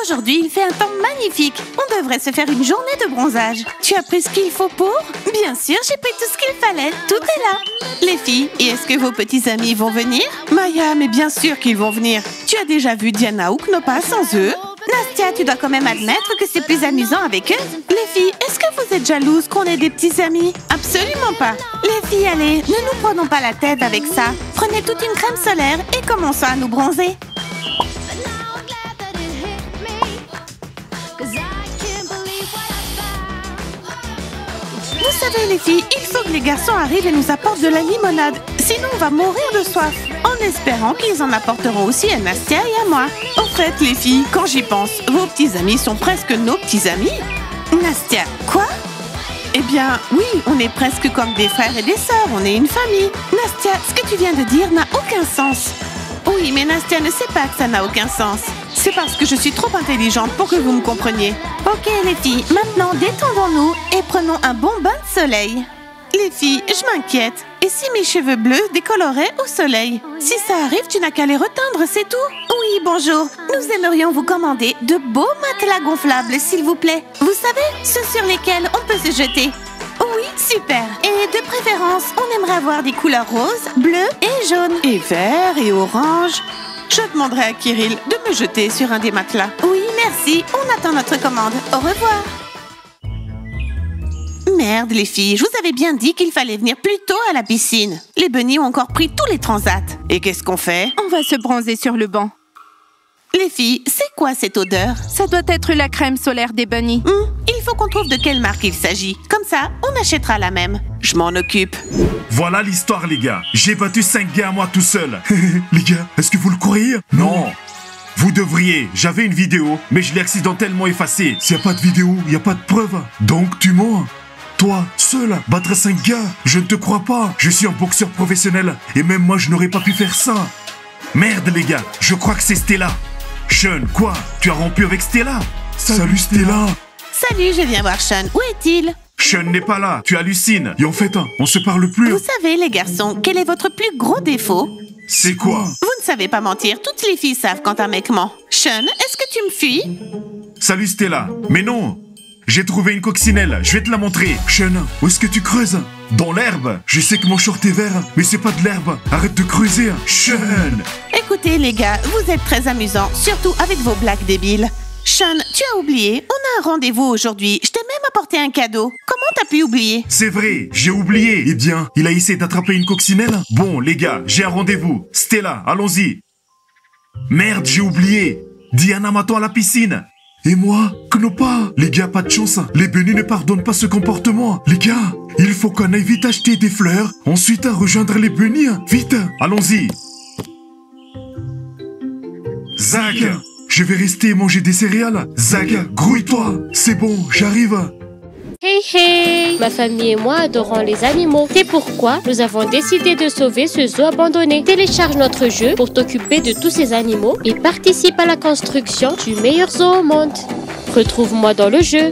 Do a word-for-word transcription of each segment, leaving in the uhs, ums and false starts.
Aujourd'hui, il fait un temps magnifique. On devrait se faire une journée de bronzage. Tu as pris ce qu'il faut pour? Bien sûr, j'ai pris tout ce qu'il fallait. Tout est là. Les filles, et est-ce que vos petits amis vont venir? Maya, mais bien sûr qu'ils vont venir. Tu as déjà vu Diana ou Knopa sans eux? Nastia, tu dois quand même admettre que c'est plus amusant avec eux. Les filles, est-ce que vous êtes jalouses qu'on ait des petits amis? Absolument pas. Les filles, allez, ne nous prenons pas la tête avec ça. Prenez toute une crème solaire et commençons à nous bronzer. Vous savez les filles, il faut que les garçons arrivent et nous apportent de la limonade. Sinon on va mourir de soif. En espérant qu'ils en apporteront aussi à Nastia et à moi. Au fait les filles, quand j'y pense, vos petits amis sont presque nos petits amis. Nastia, quoi? Eh bien, oui, on est presque comme des frères et des sœurs, on est une famille. Nastia, ce que tu viens de dire n'a aucun sens. Oui, mais Nastia ne sait pas que ça n'a aucun sens. C'est parce que je suis trop intelligente pour que vous me compreniez. Ok les filles, maintenant détendons-nous et prenons un bon bain de soleil. Les filles, je m'inquiète. Et si mes cheveux bleus décoloreraient au soleil? Si ça arrive, tu n'as qu'à les reteindre, c'est tout. Oui, bonjour. Nous aimerions vous commander de beaux matelas gonflables, s'il vous plaît. Vous savez, ceux sur lesquels on peut se jeter. Oui, super. Et de préférence, on aimerait avoir des couleurs roses, bleues et jaunes. Et vert et orange. Je demanderai à Kirill de me jeter sur un des matelas. Oui, merci. On attend notre commande. Au revoir. Merde, les filles. Je vous avais bien dit qu'il fallait venir plus tôt à la piscine. Les bunnies ont encore pris tous les transats. Et qu'est-ce qu'on fait? On va se bronzer sur le banc. Les filles, c'est quoi cette odeur? Ça doit être la crème solaire des bunnies. Hum, il faut qu'on trouve de quelle marque il s'agit. Comme ça, on achètera la même. Je m'en occupe. Voilà l'histoire, les gars. J'ai battu cinq gars à moi tout seul. Les gars, est-ce que vous le croyez? Non. Vous devriez. J'avais une vidéo, mais je l'ai accidentellement effacée. S'il n'y a pas de vidéo, il n'y a pas de preuve. Donc tu mens. Toi, seul, battre cinq gars, je ne te crois pas. Je suis un boxeur professionnel et même moi, je n'aurais pas pu faire ça. Merde, les gars, je crois que c'est Stella. Sean, quoi? Tu as rompu avec Stella? Salut Stella. Salut, je viens voir Sean. Où est-il? Sean n'est pas là, tu hallucines. Et en fait, on se parle plus. Vous savez, les garçons, quel est votre plus gros défaut? C'est quoi? Vous ne savez pas mentir. Toutes les filles savent quand un mec ment. Sean, est-ce que tu me fuis? Salut Stella. Mais non. J'ai trouvé une coccinelle, je vais te la montrer. Sean, où est-ce que tu creuses? Dans l'herbe. Je sais que mon short est vert, mais c'est pas de l'herbe. Arrête de creuser, Sean. Écoutez, les gars, vous êtes très amusants, surtout avec vos blagues débiles. Sean, tu as oublié, on a un rendez-vous aujourd'hui. Je t'ai même apporté un cadeau. Comment t'as pu oublier? C'est vrai, j'ai oublié. Eh bien, il a essayé d'attraper une coccinelle? Bon, les gars, j'ai un rendez-vous. Stella, allons-y. Merde, j'ai oublié. Diana m'attend à la piscine. Et moi, Knopa. Les gars, pas de chance. Les bunnies ne pardonnent pas ce comportement. Les gars, il faut qu'on aille vite acheter des fleurs. Ensuite, à rejoindre les bunnies. Vite, allons-y. Zach, je vais rester et manger des céréales. Zach, grouille-toi. C'est bon, j'arrive. Hey hey! Ma famille et moi adorons les animaux. C'est pourquoi nous avons décidé de sauver ce zoo abandonné. Télécharge notre jeu pour t'occuper de tous ces animaux et participe à la construction du meilleur zoo au monde. Retrouve-moi dans le jeu.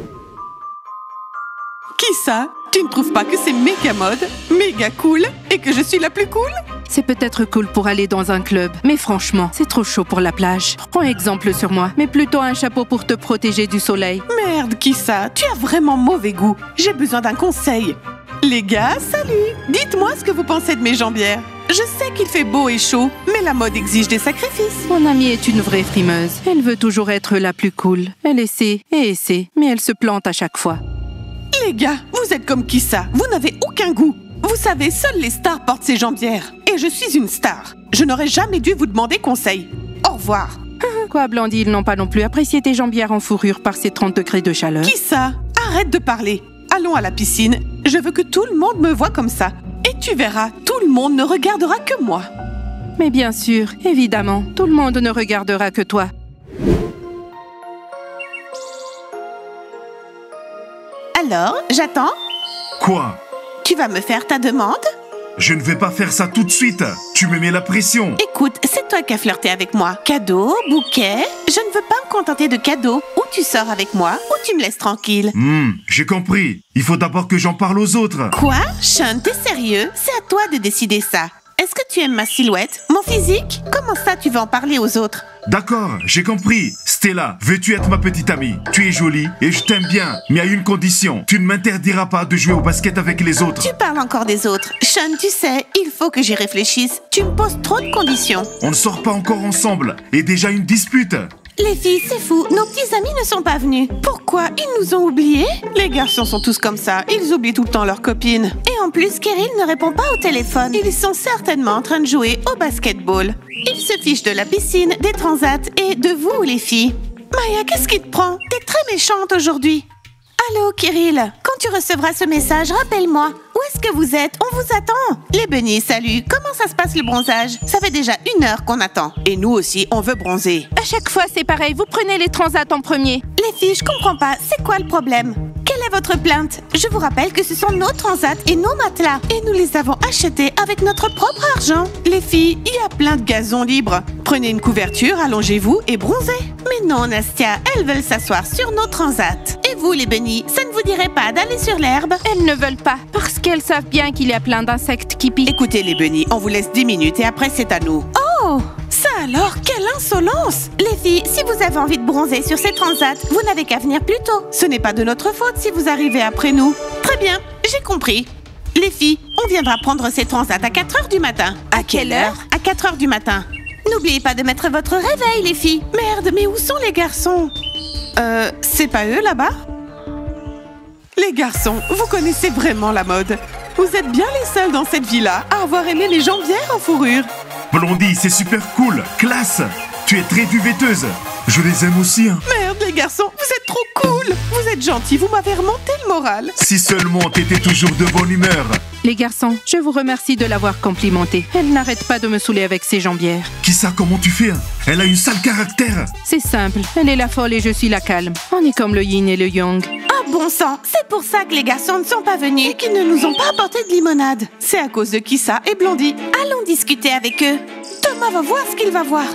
Qui ça? Tu ne trouves pas que c'est méga mode, méga cool et que je suis la plus cool? C'est peut-être cool pour aller dans un club, mais franchement, c'est trop chaud pour la plage. Prends exemple sur moi, mais plutôt un chapeau pour te protéger du soleil. Merde, qui ça? Tu as vraiment mauvais goût. J'ai besoin d'un conseil. Les gars, salut! Dites-moi ce que vous pensez de mes jambières. Je sais qu'il fait beau et chaud, mais la mode exige des sacrifices. Mon amie est une vraie frimeuse. Elle veut toujours être la plus cool. Elle essaie et essaie, mais elle se plante à chaque fois. Les gars, vous êtes comme qui ça? Vous n'avez aucun goût. Vous savez, seules les stars portent ces jambières. Et je suis une star. Je n'aurais jamais dû vous demander conseil. Au revoir. Quoi, Blandy, ils n'ont pas non plus apprécié tes jambières en fourrure par ces trente degrés de chaleur. Qui ça? Arrête de parler. Allons à la piscine. Je veux que tout le monde me voie comme ça. Et tu verras, tout le monde ne regardera que moi. Mais bien sûr, évidemment, tout le monde ne regardera que toi. Alors, j'attends. Quoi? Tu vas me faire ta demande? Je ne vais pas faire ça tout de suite. Tu me mets la pression. Écoute, c'est toi qui as flirté avec moi. Cadeau, bouquet. Je ne veux pas me contenter de cadeaux. Ou tu sors avec moi, ou tu me laisses tranquille. Hmm, j'ai compris. Il faut d'abord que j'en parle aux autres. Quoi? Sean, t'es sérieux? C'est à toi de décider ça. est-ce que tu aimes ma silhouette, mon physique? Comment ça tu veux en parler aux autres? D'accord, j'ai compris. Stella, veux-tu être ma petite amie? Tu es jolie et je t'aime bien, mais à une condition. Tu ne m'interdiras pas de jouer au basket avec les autres. Tu parles encore des autres. Sean, tu sais, il faut que j'y réfléchisse. Tu me poses trop de conditions. On ne sort pas encore ensemble et déjà une dispute. Les filles, c'est fou, nos petits amis ne sont pas venus. Pourquoi? Ils nous ont oubliés? Les garçons sont tous comme ça, ils oublient tout le temps leurs copines. Et en plus, Kirill ne répond pas au téléphone. Ils sont certainement en train de jouer au basketball. Ils se fichent de la piscine, des transats et de vous, les filles. Maya, qu'est-ce qui te prend? T'es très méchante aujourd'hui. Allô, Kirill, quand tu recevras ce message, rappelle-moi. Où est-ce que vous êtes? On vous attend. Les bunnies, salut. Comment ça se passe le bronzage? Ça fait déjà une heure qu'on attend. Et nous aussi, on veut bronzer. À chaque fois, c'est pareil. Vous prenez les transats en premier. Les filles, je comprends pas. C'est quoi le problème? Quelle est votre plainte? Je vous rappelle que ce sont nos transats et nos matelas. Et nous les avons achetés avec notre propre argent. Les filles, il y a plein de gazon libre. Prenez une couverture, allongez-vous et bronzez. Mais non, Nastia, elles veulent s'asseoir sur nos transats. Et vous, les bunnies, ça ne vous dirait pas d'aller sur l'herbe? Elles ne veulent pas, parce qu'elles savent bien qu'il y a plein d'insectes qui piquent. Écoutez, les bunnies, on vous laisse dix minutes et après, c'est à nous. Oh! Ça alors, quelle insolence! Les filles, si vous avez envie de bronzer sur ces transats, vous n'avez qu'à venir plus tôt. Ce n'est pas de notre faute si vous arrivez après nous. Très bien, j'ai compris. Les filles, on viendra prendre ces transats à quatre heures du matin. À quelle heure? À quatre heures du matin. N'oubliez pas de mettre votre réveil, les filles. Merde, mais où sont les garçons? Euh, c'est pas eux là-bas? Les garçons, vous connaissez vraiment la mode. Vous êtes bien les seuls dans cette vie-là à avoir aimé les jambières en fourrure. Blondie, c'est super cool, classe. Tu es très duvetteuse. Je les aime aussi, hein. Merde, les garçons, vous êtes trop cool. Vous êtes gentils, vous m'avez remonté le moral. Si seulement t'étais toujours de bonne humeur. Les garçons, je vous remercie de l'avoir complimentée. Elle n'arrête pas de me saouler avec ses jambières. Qui ça, comment tu fais, hein? Elle a une sale caractère. C'est simple, elle est la folle et je suis la calme. On est comme le yin et le yang. Ah bon sang, c'est pour ça que les garçons ne sont pas venus et qu'ils ne nous ont pas apporté de limonade. C'est à cause de Kissa et Blondie. Allons discuter avec eux. Thomas va voir ce qu'il va voir.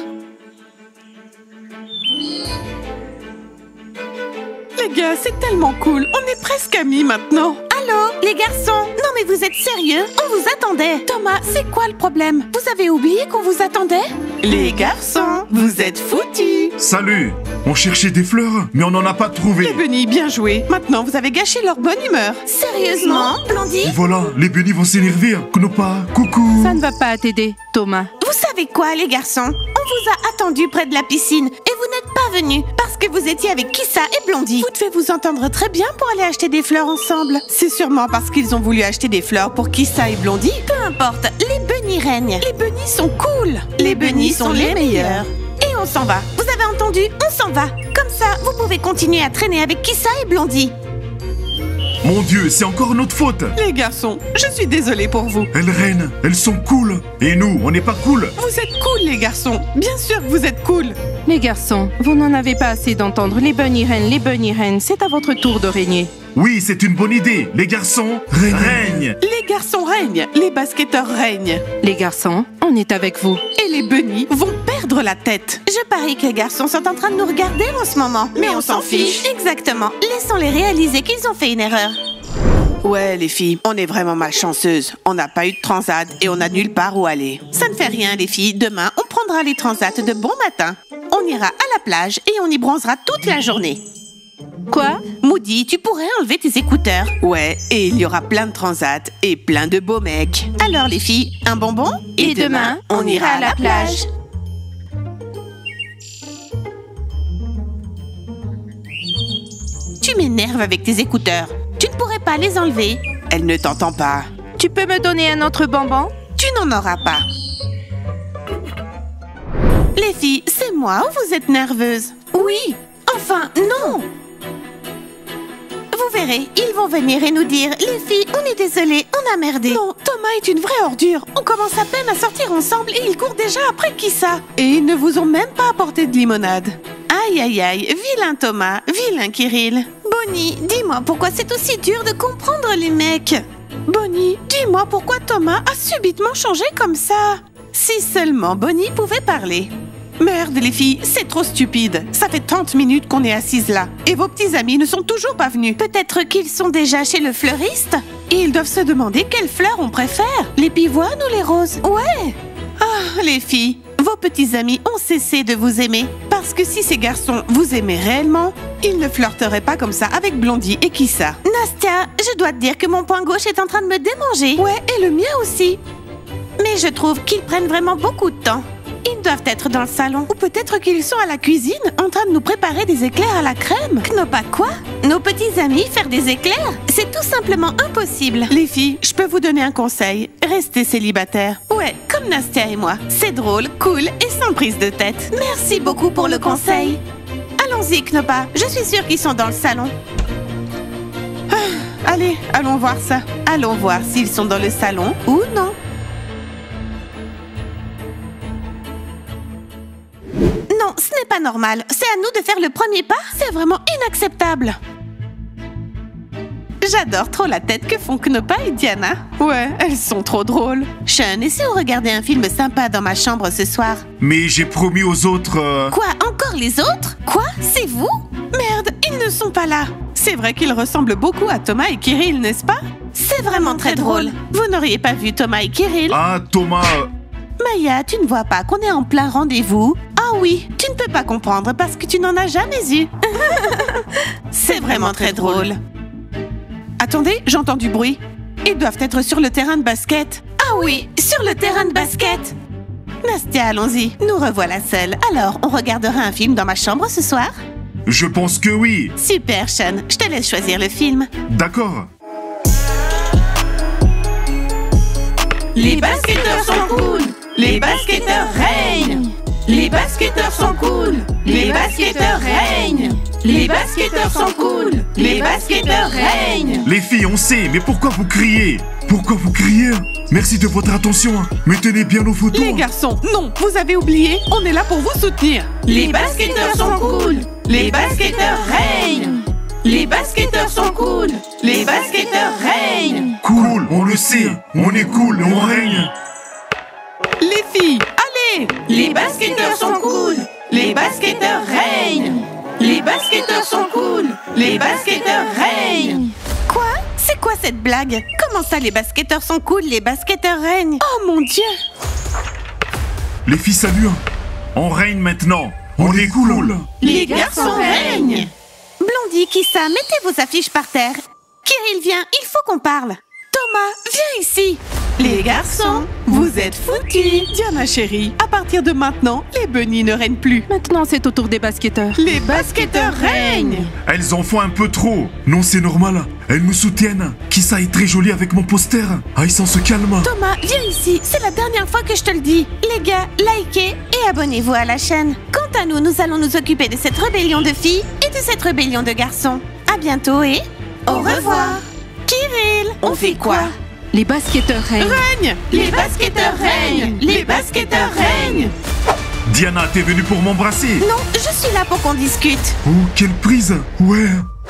Les gars, c'est tellement cool. On est presque amis maintenant. Allô, les garçons? Non mais vous êtes sérieux? On vous attendait. Thomas, c'est quoi le problème? Vous avez oublié qu'on vous attendait? Les garçons, vous êtes foutus. Salut. On cherchait des fleurs, mais on n'en a pas trouvé. Les bunnies, bien joué. Maintenant, vous avez gâché leur bonne humeur. Sérieusement, Blondie? Et voilà, les bunnies vont s'énerver. Knopa, coucou. Ça ne va pas t'aider, Thomas. Vous savez quoi, les garçons? On vous a attendu près de la piscine et vous n'êtes pas venus parce que vous étiez avec Kissa et Blondie. Vous devez vous entendre très bien pour aller acheter des fleurs ensemble. C'est sûrement parce qu'ils ont voulu acheter des fleurs pour Kissa et Blondie. Peu importe, les bunnies règnent. Les bunnies sont cool. Les bunnies sont les meilleurs. Et on s'en va. Vous avez entendu? On s'en va. Comme ça, vous pouvez continuer à traîner avec Kissa et Blondie. Mon Dieu, c'est encore notre faute. Les garçons, je suis désolée pour vous. Elles règnent, elles sont cool. Et nous, on n'est pas cool. Vous êtes cool, les garçons. Bien sûr que vous êtes cool. Les garçons, vous n'en avez pas assez d'entendre. Les bunnies reines, les bunnies reines, c'est à votre tour de régner. Oui, c'est une bonne idée. Les garçons règnent. règnent. Les garçons règnent. Les basketteurs règnent. Les garçons, on est avec vous. Et les bunnies vont perdre la tête. Je parie que les garçons sont en train de nous regarder en ce moment. Mais, Mais on, on s'en fiche. fiche. Exactement. Laissons-les réaliser qu'ils ont fait une erreur. Ouais, les filles, on est vraiment malchanceuses. On n'a pas eu de transat et on n'a nulle part où aller. Ça ne fait rien, les filles. Demain, on prendra les transats de bon matin. On ira à la plage et on y bronzera toute la journée. Quoi? Moody, tu pourrais enlever tes écouteurs. Ouais, et il y aura plein de transats et plein de beaux mecs. Alors, les filles, un bonbon? Et, et demain, on, on ira à la plage. Tu m'énerves avec tes écouteurs. Tu ne pourrais pas les enlever. Elle ne t'entend pas. Tu peux me donner un autre bonbon? Tu n'en auras pas. Les filles, c'est moi ou vous êtes nerveuses? Oui. Enfin, non. Vous verrez, ils vont venir et nous dire « Les filles, on est désolés, on a merdé. » Non, Thomas est une vraie ordure. On commence à peine à sortir ensemble et il court déjà après Kissa. Et ils ne vous ont même pas apporté de limonade. Aïe, aïe, aïe, vilain Thomas, vilain Kirill. Bonnie, dis-moi pourquoi c'est aussi dur de comprendre les mecs. Bonnie, dis-moi pourquoi Thomas a subitement changé comme ça. Si seulement Bonnie pouvait parler. Merde les filles, c'est trop stupide. Ça fait trente minutes qu'on est assises là. Et vos petits amis ne sont toujours pas venus. Peut-être qu'ils sont déjà chez le fleuriste? Et ils doivent se demander quelles fleurs on préfère. Les pivoines ou les roses? Ouais. Ah, les filles, vos petits amis ont cessé de vous aimer. Parce que si ces garçons vous aimaient réellement, ils ne flirteraient pas comme ça avec Blondie et Kissa. Nastia, je dois te dire que mon poing gauche est en train de me démanger. Ouais, et le mien aussi. Mais je trouve qu'ils prennent vraiment beaucoup de temps. Ils doivent être dans le salon. Ou peut-être qu'ils sont à la cuisine en train de nous préparer des éclairs à la crème. Knopa quoi? Nos petits amis faire des éclairs? C'est tout simplement impossible. Les filles, je peux vous donner un conseil. Restez célibataires. Ouais, comme Nastia et moi. C'est drôle, cool et sans prise de tête. Merci beaucoup pour le conseil. Allons-y, Knopa. Je suis sûre qu'ils sont dans le salon. Ah, allez, allons voir ça. Allons voir s'ils sont dans le salon ou non. Non, ce n'est pas normal. C'est à nous de faire le premier pas. C'est vraiment inacceptable. J'adore trop la tête que font Knopa et Diana. Ouais, elles sont trop drôles. Sean, essayons de regarder un film sympa dans ma chambre ce soir. Mais j'ai promis aux autres... euh, Quoi, encore les autres? Quoi, c'est vous? Merde, ils ne sont pas là. C'est vrai qu'ils ressemblent beaucoup à Thomas et Kirill, n'est-ce pas? C'est vraiment très drôle. Vous n'auriez pas vu Thomas et Kirill? Ah, Thomas... euh, Maya, tu ne vois pas qu'on est en plein rendez-vous? Ah oui, tu ne peux pas comprendre parce que tu n'en as jamais eu. C'est vraiment très drôle. Attendez, j'entends du bruit. Ils doivent être sur le terrain de basket. Ah oui, sur le terrain de basket. Nastia, allons-y. Nous revoilà seuls. Alors, on regardera un film dans ma chambre ce soir? Je pense que oui. Super, Sean. Je te laisse choisir le film. D'accord. Les basketteurs sont cool. Les basketteurs règnent. Les basketteurs sont cool. Les basketteurs règnent. Les basketteurs sont cool. Les basketteurs règnent. Les filles, on sait, mais pourquoi vous criez? Pourquoi vous criez? Merci de votre attention. Mais tenez bien nos photos. Les garçons, non, vous avez oublié. On est là pour vous soutenir. Les basketteurs sont cool. Les basketteurs règnent. Les basketteurs sont cool. Les basketteurs règnent. Cool, on le sait. On est cool, on règne. Les filles, allez. Les basketteurs sont cool. Les basketteurs règnent. Les basketteurs sont cool. Les basketteurs règnent. Quoi? C'est quoi cette blague? Comment ça, les basketteurs sont cool, les basketteurs règnent? Oh mon Dieu! Les filles, salut. On règne maintenant. On est cool. Les garçons règnent. Blondie, Kissa, mettez vos affiches par terre. Kirill, viens, il faut qu'on parle. Thomas, viens ici. Les garçons, vous êtes foutus. Diana chérie, à partir de maintenant, les bunnies ne règnent plus. Maintenant, c'est au tour des basketteurs. Les basketteurs règnent. Elles en font un peu trop. Non, c'est normal. Elles nous soutiennent. Kissa est très jolie avec mon poster. Ah, ils s'en se calment. Thomas, viens ici. C'est la dernière fois que je te le dis. Les gars, likez et abonnez-vous à la chaîne. Quant à nous, nous allons nous occuper de cette rébellion de filles et de cette rébellion de garçons. À bientôt et au revoir. Kirill, on fait quoi? Les basketteurs règnent. Règne. Les basketteurs règnent. Les basketteurs règnent. Diana, t'es venue pour m'embrasser? Non, je suis là pour qu'on discute. Oh, quelle prise. Ouais.